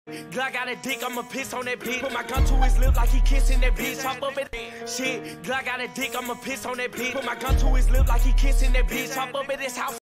Glock got a dick, I'ma piss on that bitch. Put my gun to his lip like he kissing that bitch. Hop up at shit. Glock got a dick, I'ma piss on that bitch. Put my gun to his lip like he kissing that bitch. Hop up at his house.